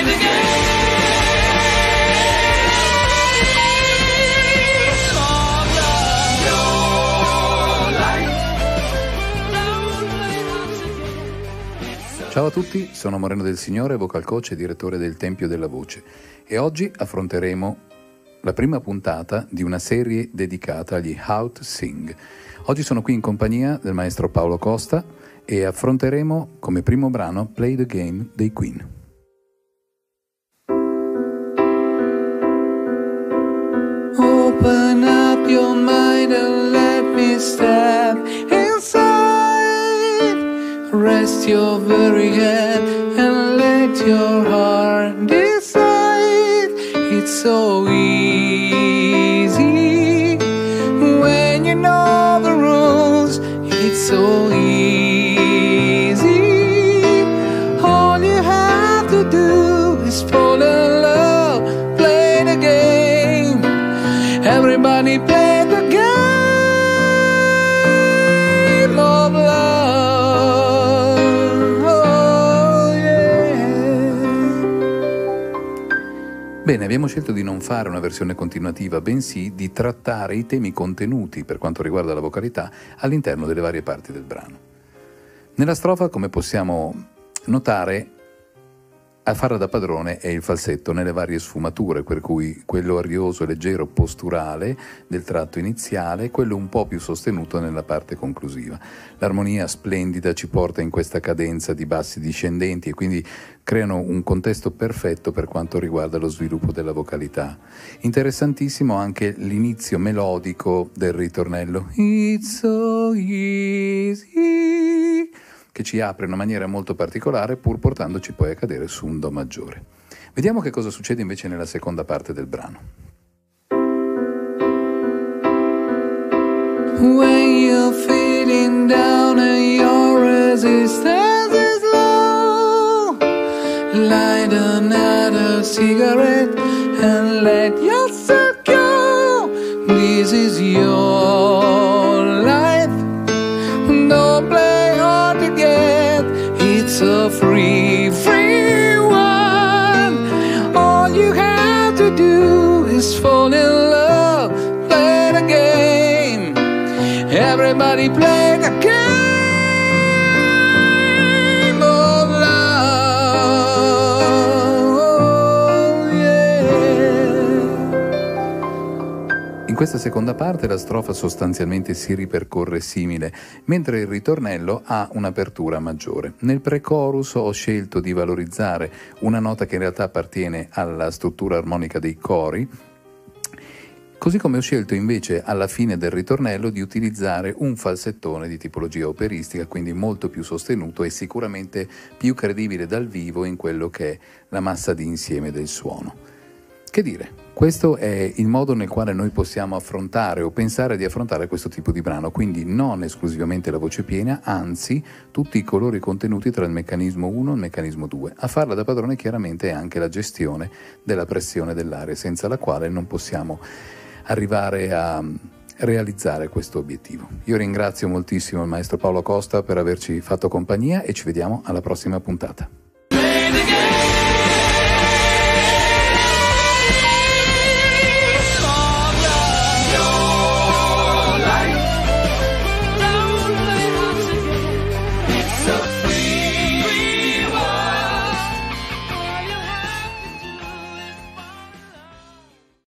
Ciao a tutti, sono Moreno del Signore, vocal coach e direttore del Tempio della Voce, e oggi affronteremo la prima puntata di una serie dedicata agli How to Sing. Oggi sono qui in compagnia del maestro Paolo Costa e affronteremo come primo brano Play the Game dei Queen. Open up your mind and let me step inside. Rest your very head and let your heart decide. It's so easy when you know the rules. It's so easy. All you have to do is fall in love, play the game. Everybody play the game of love. Bene, abbiamo scelto di non fare una versione continuativa, bensì di trattare i temi contenuti per quanto riguarda la vocalità all'interno delle varie parti del brano. Nella strofa, come possiamo notare, a farla da padrone è il falsetto nelle varie sfumature, per cui quello arioso, leggero, posturale del tratto iniziale, quello un po' più sostenuto nella parte conclusiva. L'armonia splendida ci porta in questa cadenza di bassi discendenti e quindi creano un contesto perfetto per quanto riguarda lo sviluppo della vocalità. Interessantissimo anche l'inizio melodico del ritornello It's so easy, che ci apre in una maniera molto particolare, pur portandoci poi a cadere su un Do maggiore. Vediamo che cosa succede invece nella seconda parte del brano. When you're feeling down and your resistance is low, light another cigarette and let yourself go. This is your life. Don't play hard to get. It's a free one. All you have to do is fall in love, play the game. Everybody play the game of love, yeah. In questa seconda parte la strofa sostanzialmente si ripercorre simile, mentre il ritornello ha un'apertura maggiore. Nel pre-chorus ho scelto di valorizzare una nota che in realtà appartiene alla struttura armonica dei cori, così come ho scelto invece alla fine del ritornello di utilizzare un falsettone di tipologia operistica, quindi molto più sostenuto e sicuramente più credibile dal vivo in quello che è la massa di insieme del suono. Che dire, questo è il modo nel quale noi possiamo affrontare o pensare di affrontare questo tipo di brano, quindi non esclusivamente la voce piena, anzi tutti i colori contenuti tra il meccanismo 1 e il meccanismo 2. A farla da padrone chiaramente è anche la gestione della pressione dell'aria, senza la quale non possiamo arrivare a realizzare questo obiettivo. Io ringrazio moltissimo il maestro Paolo Costa per averci fatto compagnia e ci vediamo alla prossima puntata.